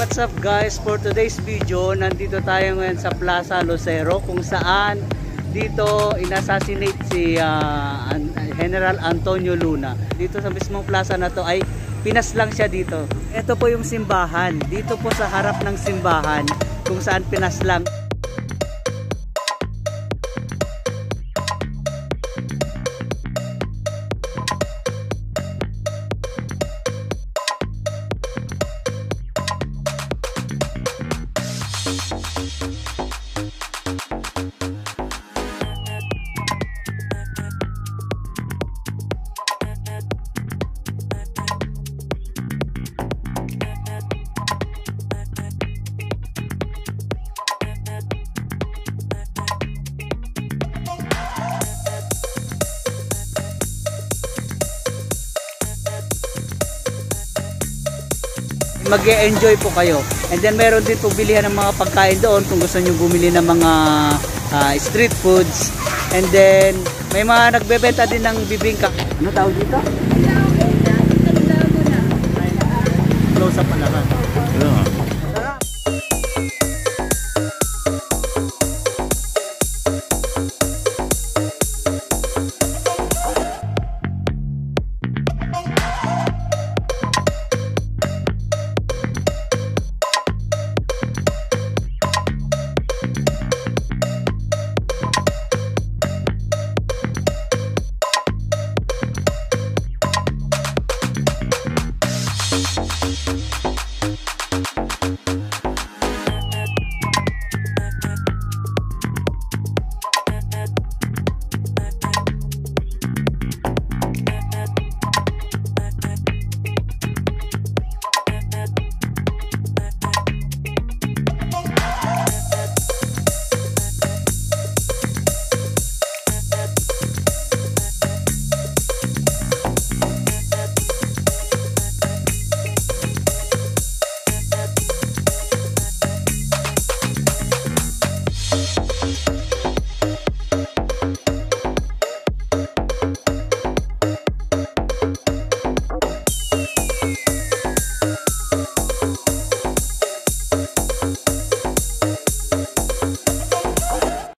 What's up guys, for today's video nandito tayo ngayon sa Plaza Lucero kung saan dito inassassinate si General Antonio Luna. Dito sa mismong plaza na to ay pinaslang siya dito. Ito po yung simbahan, dito po sa harap ng simbahan kung saan pinaslang. Mag-e-enjoy po kayo. And then meron din po bilihan ng mga pagkain doon kung gusto nyo bumili ng mga street foods. And then may mga nagbebenta din ng bibingka. Ano tawag dito? Close up pala ka.